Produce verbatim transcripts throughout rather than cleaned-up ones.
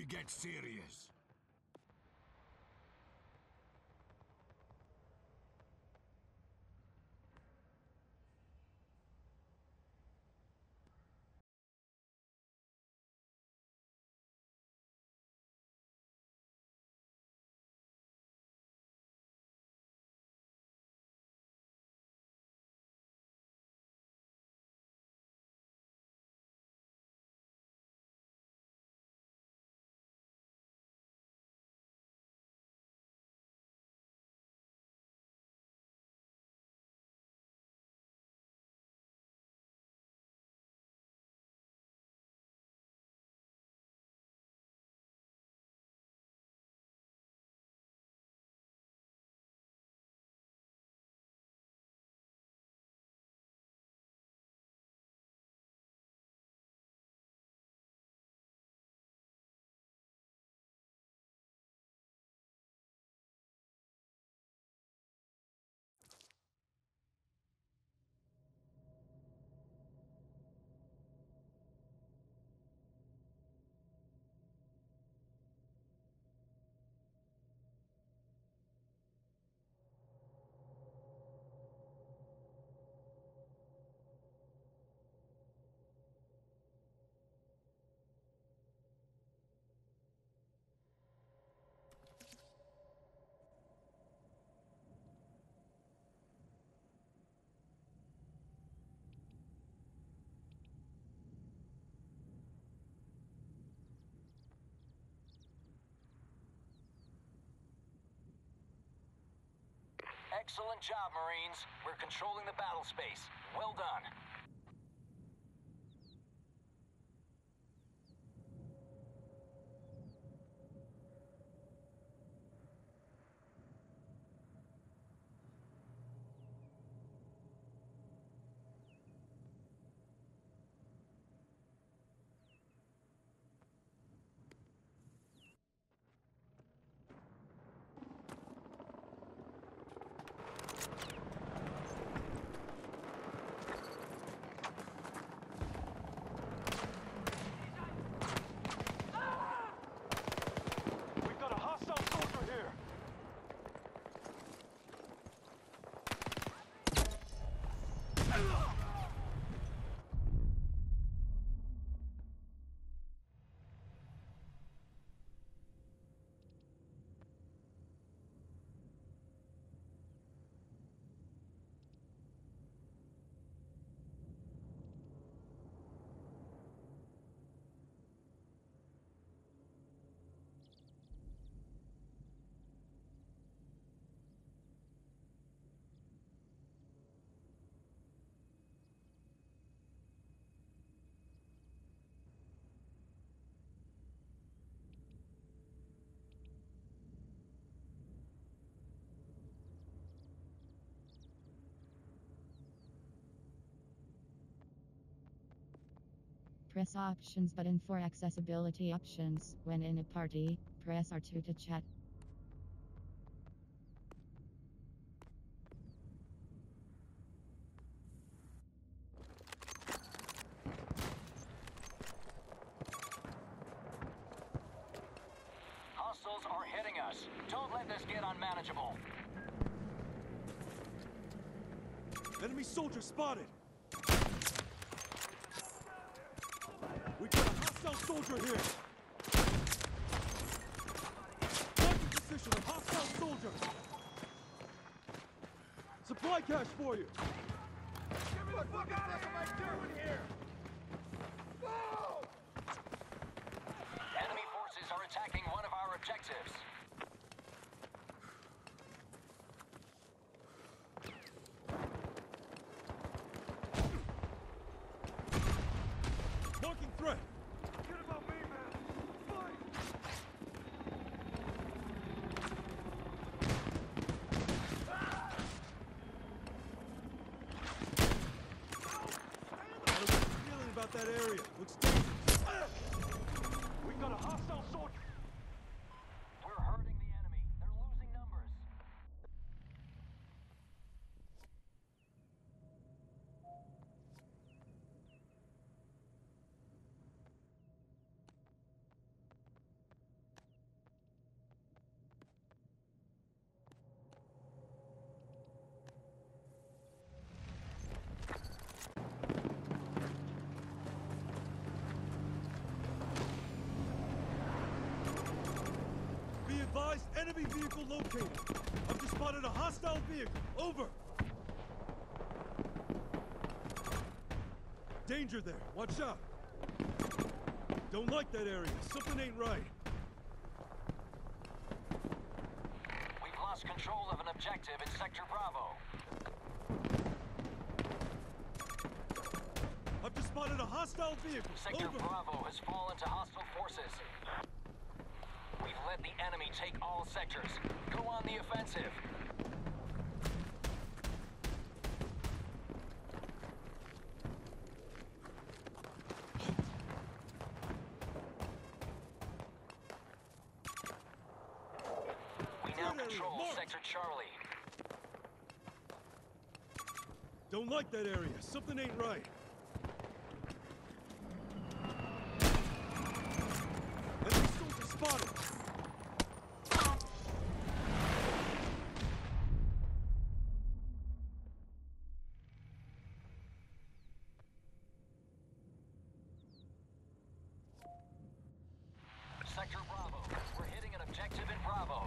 we get serious. Excellent job, Marines. We're controlling the battle space. Well done. Press Options button for accessibility options. When in a party, press R two to chat. Hostiles are hitting us. Don't let this get unmanageable. Enemy soldier spotted! We got a hostile soldier here! Marking position of hostile soldier! Supply cache for you! Get me the fuck out of here! What am I doing here? Whoa! Enemy forces are attacking one of our objectives. Marking threat! Forget about me, man! Fight! I don't get a feeling about that area. Looks dangerous. We got a hostile soldier! We're hurting the enemy. They're losing numbers. advised, enemy vehicle located. I've just spotted a hostile vehicle. Over. Danger there. Watch out. Don't like that area. Something ain't right. We've lost control of an objective in Sector Bravo. I've just spotted a hostile vehicle. Sector Over. Bravo has fallen to hostile forces. We've let the enemy take all sectors. Go on the offensive. We now control Sector Charlie. Don't like that area. Something ain't right. Enemy soldier spotted. Sector Bravo. We're hitting an objective in Bravo.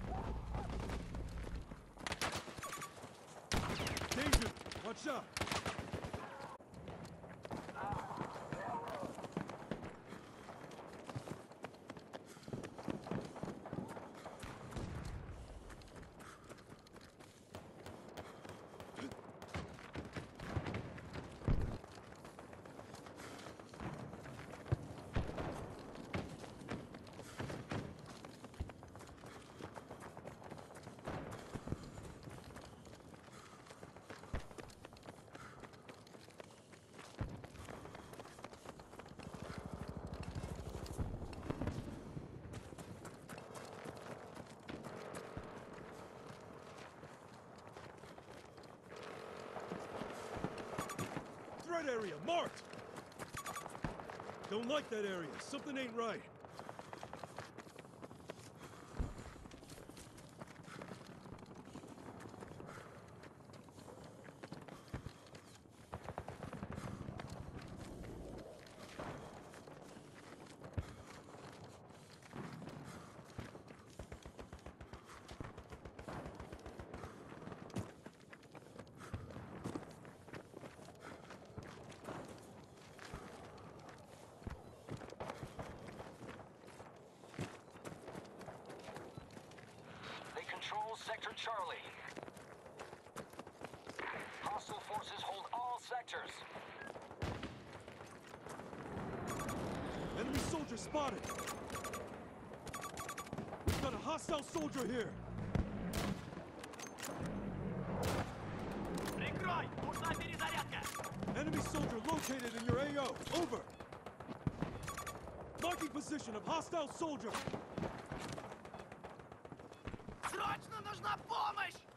Danger. Watch out. Threat area marked. Don't like that area. Something ain't right. Control Sector Charlie. Hostile forces hold all sectors. Enemy soldier spotted. We've got a hostile soldier here. Прикрой! Нужна перезарядка! Enemy soldier located in your A O. Over. Marking position of hostile soldier. Срочно нужна помощь!